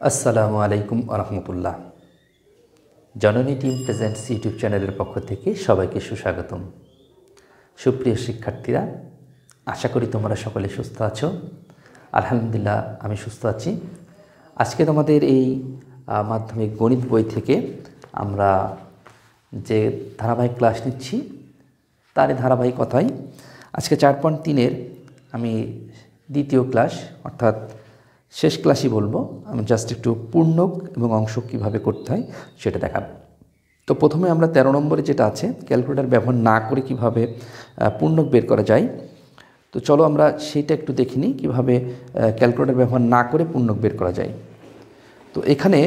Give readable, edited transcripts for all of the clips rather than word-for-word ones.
আসসালামু আলাইকুম আরহামতুল্লাহ। জননী টিম প্রেজেন্টস ইউটিউব চ্যানেলের পক্ষ থেকে সবাইকে সুস্বাগতম। সুপ্রিয় শিক্ষার্থীরা, আশা করি তোমরা সকলে সুস্থ আছো। আলহামদুলিল্লাহ, আমি সুস্থ আছি। আজকে তোমাদের এই মাধ্যমিক গণিত বই থেকে আমরা যে ধারাবাহিক ক্লাস নিচ্ছি তার ধারাবাহিকতায় আজকে 4.3-এর আমি দ্বিতীয় ক্লাস অর্থাৎ শেষ ক্লাসই বলবো। আমি জাস্ট একটু পূর্ণক এবং অংশ কীভাবে করতে হয় সেটা দেখাবো। তো প্রথমে আমরা 13 নম্বরে যেটা আছে ক্যালকুলেটর ব্যবহার না করে কিভাবে পূর্ণক বের করা যায়, তো চলো আমরা সেইটা একটু দেখে নিই কীভাবে ক্যালকুলেটর ব্যবহার না করে পূর্ণক বের করা যায়। তো এখানে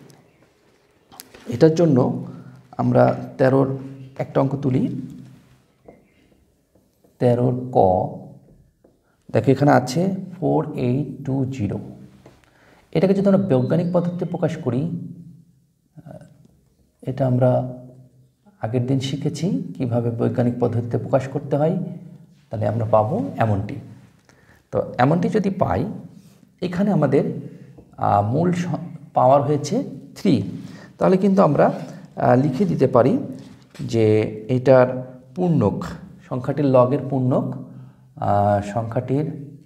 এটার জন্য আমরা 13-র একটা অঙ্ক তুলি। 13-র ক, দেখো এখানে আছে 4820। এটাকে যদি আমরা বৈজ্ঞানিক পদ্ধতিতে প্রকাশ করি, এটা আমরা আগের দিন শিখেছি কিভাবে বৈজ্ঞানিক পদ্ধতিতে প্রকাশ করতে হয়। তাহলে আমরা পাবো এমনটি। তো এমনটি যদি পাই, এখানে আমাদের মূল পাওয়ার হয়েছে 3, তাহলে কিন্তু আমরা লিখে দিতে পারি যে এটার পূর্ণক, সংখ্যাটির লগের পূর্ণক, সংখ্যাটির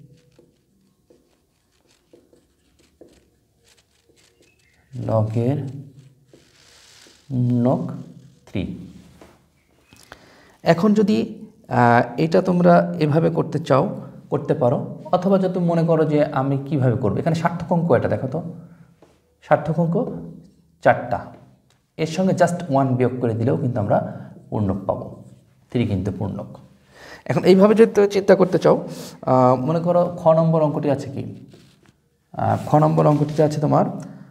লগের পূর্ণক 3। এখন যদি এটা তোমরা এভাবে করতে চাও করতে পারো, অথবা যদি মনে করো যে আমি কিভাবে করব। এখানে সার্থক অঙ্ক, এটা দেখো তো, সার্থক অঙ্ক 4টা, এর সঙ্গে জাস্ট 1 বিয়োগ করে দিলেও কিন্তু আমরা পূর্ণক পাবো। 3 কিন্তু পূর্ণক। এখন এইভাবে যদি চিন্তা করতে চাও, মনে করো খ নম্বর অঙ্কটি আছে কি, খ নম্বর অঙ্কটিতে আছে তোমার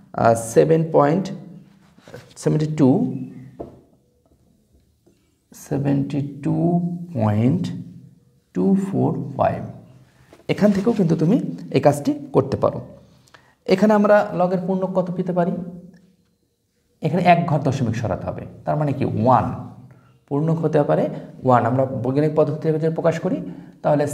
72.245। এখান থেকেও কিন্তু তুমি এই কাজটি করতে পারো। এখানে আমরা লগের পূর্ণক কত পেতে পারি, এখানে 1 ঘর দশমিক সরাতে হবে, তার মানে কি 1 পূর্ণক হতে পারে 1। আমরা বৈজ্ঞানিক পদ্ধতি থেকে যদি প্রকাশ করি তাহলে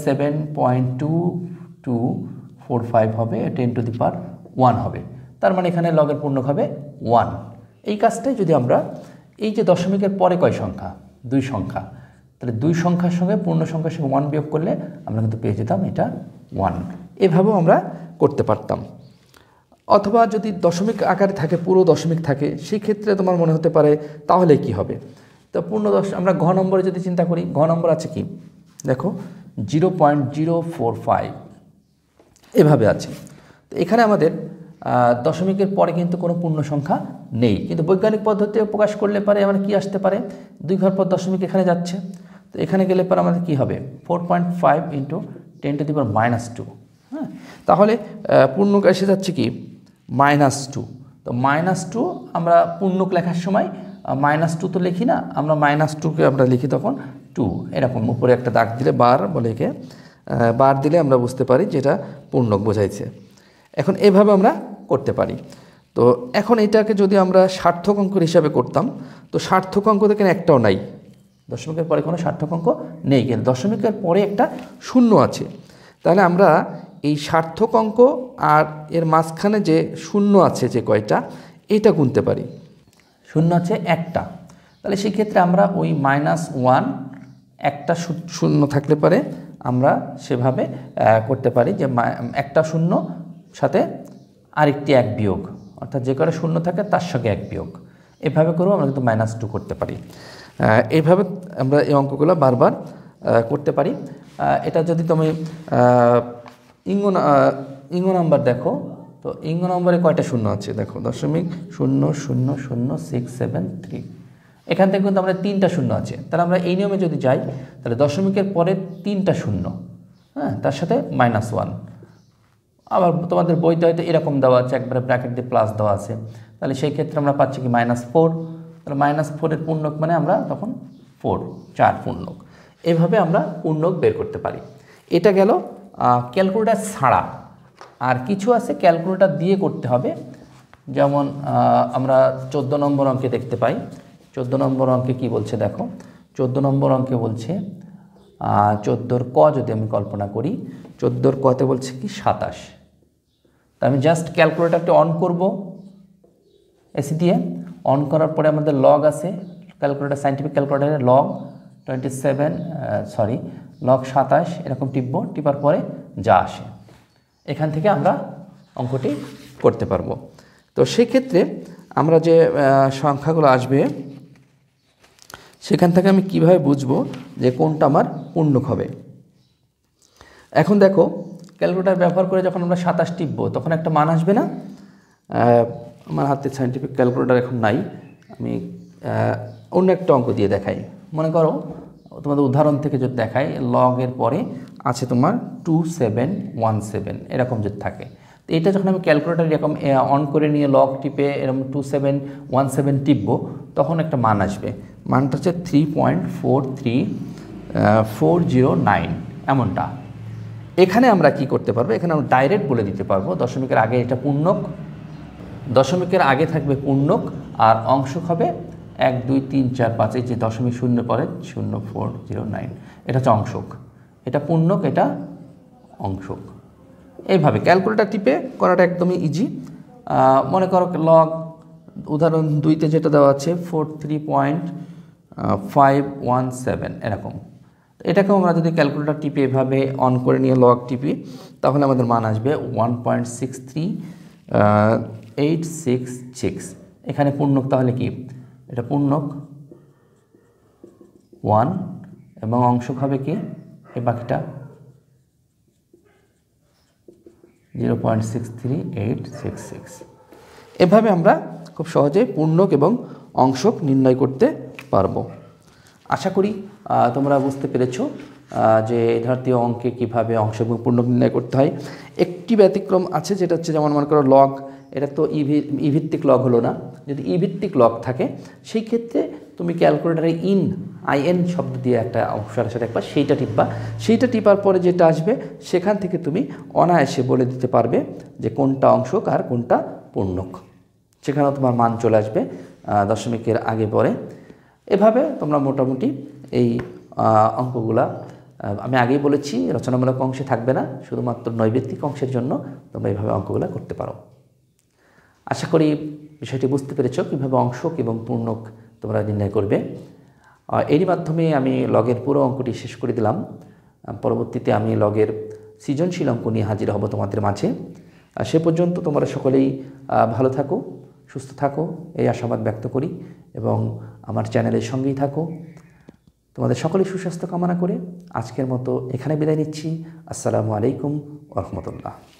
7.2245 হবে, 10⁻1 হবে, তার মানে এখানে লগের পূর্ণক হবে 1। এই কাজটাই যদি আমরা এই যে দশমিকের পরে কয় সংখ্যা, 2 সংখ্যা, তাহলে 2 সংখ্যার সঙ্গে পূর্ণ সংখ্যার সঙ্গে 1 বিয়োগ করলে আমরা কিন্তু পেয়ে যেতাম এটা 1। এভাবেও আমরা করতে পারতাম। অথবা যদি দশমিক আকারে থাকে, পুরো দশমিক থাকে, সেই ক্ষেত্রে তোমার মনে হতে পারে তাহলে কি হবে। তো পূর্ণ আমরা ঘ নম্বরে যদি চিন্তা করি, ঘ নম্বর আছে কি দেখো 0.045 এভাবে আছে। তো এখানে আমাদের দশমিকের পরে কিন্তু কোনো পূর্ণ সংখ্যা নেই, কিন্তু বৈজ্ঞানিক পদ্ধতিতে প্রকাশ করলে পারে আমরা কি আসতে পারে, 2 ঘর পর দশমিক এখানে যাচ্ছে, তো এখানে গেলে পরে আমাদের কি হবে 4.5 × 10⁻²। হ্যাঁ, তাহলে পূর্ণক এসে যাচ্ছে কি -2। তো -2 আমরা পূর্ণক লেখার সময় -2 তো লিখি না, আমরা -2কে আমরা লিখি তখন 2, এরকম উপরে একটা দাগ দিলে বার বলে, একে বার দিলে আমরা বুঝতে পারি যেটা পূর্ণক বোঝাইছে। এখন এভাবে আমরা করতে পারি। তো এখন এটাকে যদি আমরা সার্থক অঙ্কের হিসাবে করতাম, তো সার্থক অঙ্ক তো এখানে একটাও নাই, দশমিকের পরে কোনো সার্থক অঙ্ক নেই, কিন্তু দশমিকের পরে একটা শূন্য আছে। তাহলে আমরা এই সার্থক অঙ্ক আর এর মাঝখানে যে শূন্য আছে যে কয়টা, এটা গুনতে পারি। শূন্য আছে একটা, তাহলে সেক্ষেত্রে আমরা ওই -1 একটা শূন্য থাকলে পারে আমরা সেভাবে করতে পারি যে একটা শূন্য সাথে আরেকটি 1 বিয়োগ, অর্থাৎ যে কটা শূন্য থাকে তার সঙ্গে 1 বিয়োগ, এভাবে করেও আমরা কিন্তু -2 করতে পারি। এইভাবে আমরা এই অঙ্কগুলো বারবার করতে পারি। এটা যদি তুমি ইঙ্গ নাম্বার দেখো, তো ইঙ্গ নম্বরে কয়টা শূন্য আছে দেখো, 0.0000673। এখান থেকে কিন্তু আমরা 3টা শূন্য আছে, তাহলে আমরা এই নিয়মে যদি যাই তাহলে দশমিকের পরে 3টা শূন্য, হ্যাঁ, তার সাথে -1। আবার তোমাদের বইতে হয়তো এরকম দেওয়া আছে, একবারে ব্র্যাকেট দিয়ে প্লাস দেওয়া আছে, তাহলে সেই ক্ষেত্রে আমরা পাচ্ছি কি -4। তাহলে -4-এর পূর্ণক মানে আমরা তখন 4 পূর্ণক। এভাবে আমরা পূর্ণক বের করতে পারি। এটা গেল ক্যালকুলেটর ছাড়া। আর কিছু আছে ক্যালকুলেটর দিয়ে করতে হবে, যেমন আমরা 14 নম্বর অঙ্কে দেখতে পাই। 14 নম্বর অঙ্কে কি বলছে দেখো, 14 নম্বর অঙ্কে বলছে 14-র ক যদি আমি কল্পনা করি, 14-র কতে বলছে কি 27। তো আমি জাস্ট ক্যালকুলেটরটি অন করব এসি দিয়ে। অন করার পরে আমাদের লগ আছে, ক্যালকুলেটর সায়েন্টিফিক ক্যালকুলেটারে লগ 27 লগ 27 এরকম টিপব। টিপার পরে যা আসে এখান থেকে আমরা অঙ্কটি করতে পারবো। তো সেক্ষেত্রে আমরা যে সংখ্যাগুলো আসবে সেখান থেকে আমি কিভাবে বুঝবো যে কোনটা আমার পূর্ণক হবে। এখন দেখো ক্যালকুলেটর ব্যবহার করে যখন আমরা 27 টিপবো তখন একটা মান আসবে না? আমার হাতে সায়েন্টিফিক ক্যালকুলেটর এখন নাই, আমি অন্য একটা অঙ্ক দিয়ে দেখাই। মনে করো তোমাদের উদাহরণ থেকে যদি দেখাই, লগের পরে আছে তোমার 2717 এরকম যদি থাকে, তো এটা যখন আমি ক্যালকুলেটর এরকম অন করে নিয়ে লগ টিপে এরকম 2717 টিপবো তখন একটা মান আসবে। মানটা হচ্ছে 3.43409 এমনটা। এখানে আমরা কি করতে পারবো, এখানে আমরা ডাইরেক্ট বলে দিতে পারবো দশমিকের আগে এটা পূর্ণক, দশমিকের আগে থাকবে পূর্ণক আর অংশক হবে 1 2 3 4 5, এই যে দশমিক শূন্য পরে 0409 এটা হচ্ছে অংশক, এটা পূর্ণক, এটা অংশক। এইভাবে ক্যালকুলেটর টিপে করাটা একদমই ইজি। মনে করো লগ উদাহরণ 2তে যেটা দেওয়া আছে 43.517 এরকম। এটাকেও আমরা যদি ক্যালকুলেটর টিপে এভাবে অন করে নিয়ে লগ টিপি তাহলে আমাদের মান আসবে 1.63866। এখানে পূর্ণক তাহলে কি, এটা পূর্ণক 1 এবং অংশক হবে কি এই বাকিটা 0.63866। এভাবে আমরা খুব সহজেই পূর্ণক এবং অংশক নির্ণয় করতে পারবো। আশা করি তোমরা বুঝতে পেরেছো যে এই জাতীয় অঙ্কে কীভাবে অংশক এবং পূর্ণক নির্ণয় করতে হয়। একটি ব্যতিক্রম আছে, যেটা হচ্ছে যেমন মনে করো লগ, এটা তো ই ভিত্তিক লগ হলো না। যদি ই ভিত্তিক লগ থাকে সেই ক্ষেত্রে তুমি ক্যালকুলেটারে আইএন শব্দ দিয়ে একটা অংশের সাথে একবার সেইটা টিপবা, সেইটা টিপার পরে যেটা আসবে সেখান থেকে তুমি অনায়াসে বলে দিতে পারবে যে কোনটা অংশক আর কোনটা পূর্ণক। সেখানেও তোমার মান চলে আসবে দশমিকের আগে পরে। এভাবে তোমরা মোটামুটি এই অঙ্কগুলা, আমি আগেই বলেছি রচনামূলক অংশে থাকবে না, শুধুমাত্র নৈবেত্তিক অংশের জন্য তোমরা এইভাবে অঙ্কগুলো করতে পারো। আশা করি বিষয়টি বুঝতে পেরেছো কীভাবে অংশক এবং পূর্ণক তোমরা নির্ণয় করবে। এরই মাধ্যমে আমি লগের পুরো অঙ্কটি শেষ করে দিলাম। পরবর্তীতে আমি লগের সৃজনশীল অঙ্ক নিয়ে হাজির হব তোমাদের মাঝে। সে পর্যন্ত তোমরা সকলেই ভালো থাকো, সুস্থ থাকো এই আশাবাদ ব্যক্ত করি এবং আমার চ্যানেলের সঙ্গেই থাকো। তোমাদের সকলেই সুস্বাস্থ্য কামনা করে আজকের মতো এখানে বিদায় নিচ্ছি। আসসালামু আলাইকুম ওয়া রাহমাতুল্লাহ।